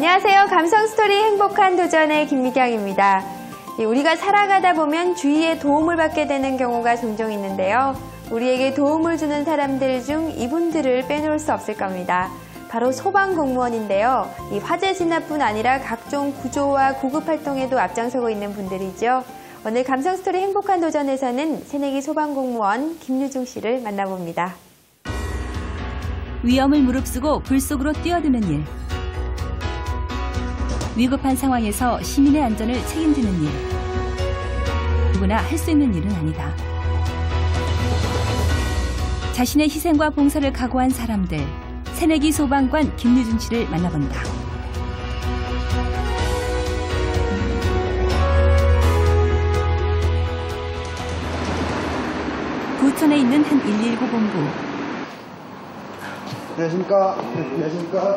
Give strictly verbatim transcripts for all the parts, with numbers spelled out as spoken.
안녕하세요. 감성스토리 행복한 도전의 김미경입니다. 우리가 살아가다 보면 주위에 도움을 받게 되는 경우가 종종 있는데요. 우리에게 도움을 주는 사람들 중 이분들을 빼놓을 수 없을 겁니다. 바로 소방공무원인데요. 이 화재 진압뿐 아니라 각종 구조와 구급활동에도 앞장서고 있는 분들이죠. 오늘 감성스토리 행복한 도전에서는 새내기 소방공무원 김유중 씨를 만나봅니다. 위험을 무릅쓰고 불 속으로 뛰어드는 일. 위급한 상황에서 시민의 안전을 책임지는 일. 누구나 할 수 있는 일은 아니다. 자신의 희생과 봉사를 각오한 사람들. 새내기 소방관 김유중 씨를 만나본다. 부천에 있는 한 일일구 본부. 안녕하십니까. 안녕하십니까.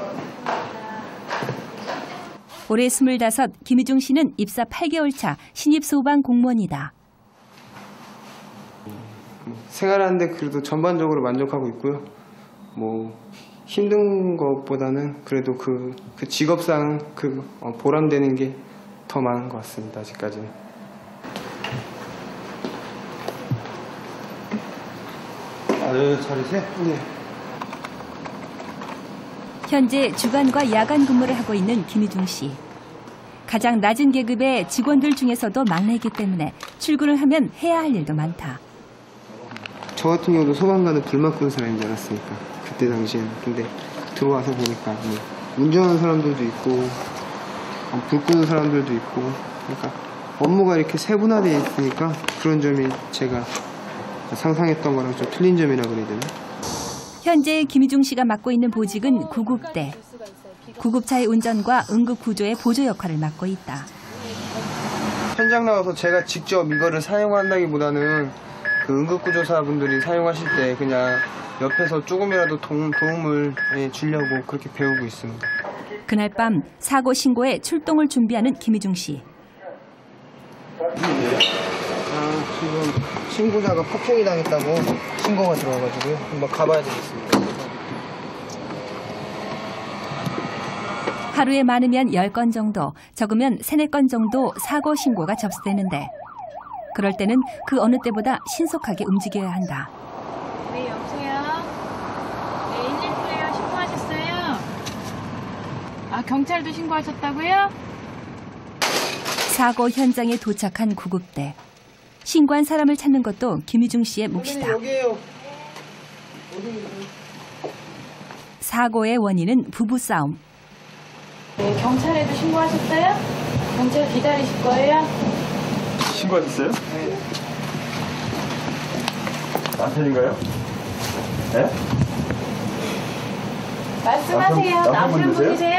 올해 스물다섯, 김유중 씨는 입사 팔 개월 차 신입 소방 공무원이다. 생활하는데 그래도 전반적으로 만족하고 있고요. 뭐 힘든 것보다는 그래도 그, 그 직업상 그 어, 보람되는 게 더 많은 것 같습니다. 아직까지는. 아, 네, 잘하세요? 네. 현재 주간과 야간 근무를 하고 있는 김유중 씨. 가장 낮은 계급의 직원들 중에서도 막내이기 때문에 출근을 하면 해야 할 일도 많다. 저 같은 경우도 소방관은 불만 끄는 사람인 줄 알았으니까 그때 당시에는. 근데 들어와서 보니까 뭐 운전하는 사람들도 있고 불 끄는 사람들도 있고, 그러니까 업무가 이렇게 세분화되어 있으니까 그런 점이 제가 상상했던 거랑 좀 틀린 점이라 그래야 되나? 현재 김유중 씨가 맡고 있는 보직은 구급대. 구급차의 운전과 응급구조의 보조 역할을 맡고 있다. 현장 나와서 제가 직접 이거를 사용한다기보다는 그 응급구조사분들이 사용하실 때 그냥 옆에서 조금이라도 도움, 도움을 예, 주려고 그렇게 배우고 있습니다. 그날 밤 사고 신고에 출동을 준비하는 김유중 씨. 아, 지금 신고자가 폭행이 당했다고 신고가 들어와가지고요. 한번 가봐야 되겠습니다. 하루에 많으면 열 건 정도, 적으면 세네 건 정도 사고 신고가 접수되는데 그럴 때는 그 어느 때보다 신속하게 움직여야 한다. 네, 여보세요? 네, 일일구에요. 신고하셨어요? 아, 경찰도 신고하셨다고요? 사고 현장에 도착한 구급대. 신고한 사람을 찾는 것도 김유중 씨의 몫이다. 여기에요. 사고의 원인은 부부싸움. 네, 경찰에도 신고하셨어요? 경찰 기다리실 거예요? 신고하셨어요? 네. 남편인가요? 네? 말씀하세요. 남편- 남편분이세요?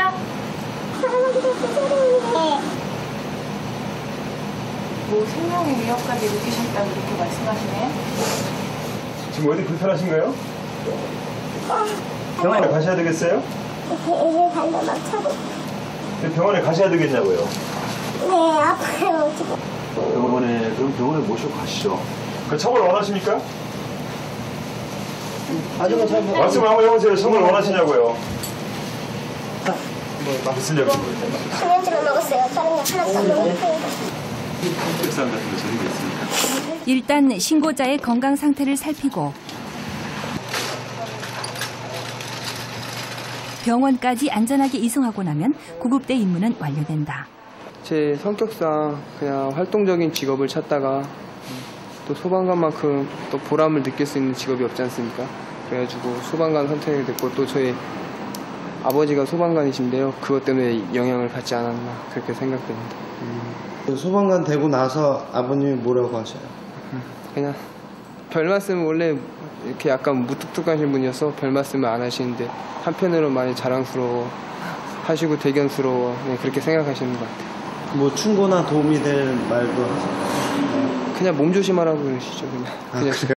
뭐 생명의 위협까지 느끼셨다고 그렇게 말씀하시네요? 지금 어디 불편하신가요? 병원에 가셔야 되겠어요? 이제 발로 막 차고. 병원에 가셔야 되겠냐고요? 네, 아파요, 지금. 병원에, 그럼 병원에 모시고 가시죠. 그 처벌 원하십니까? 아줌마 잘 봐. 말씀 한번 해보세요. 처벌 원하시냐고요? 뭐, 있으려고. 수면제만 먹었어요. 다른 약 하나도 안 먹었어요. 특산 같은 거 저리고 있습니까? 일단 신고자의 건강 상태를 살피고 병원까지 안전하게 이송하고 나면 구급대 임무는 완료된다. 제 성격상 그냥 활동적인 직업을 찾다가 또 소방관만큼 또 보람을 느낄 수 있는 직업이 없지 않습니까? 그래가지고 소방관 선택을 됐고, 또 저희 아버지가 소방관이신데요. 그것 때문에 영향을 받지 않았나 그렇게 생각됩니다. 음. 소방관 되고 나서 아버님이 뭐라고 하셔요? 그냥 별 말씀, 원래 이렇게 약간 무뚝뚝하신 분이어서 별 말씀을 안 하시는데 한편으로 많이 자랑스러워 하시고 대견스러워, 네, 그렇게 생각하시는 것 같아요. 뭐 충고나 도움이 될 말도 하세요? 그냥 몸 조심하라고 그러시죠. 그냥. 아, 그냥 그래요?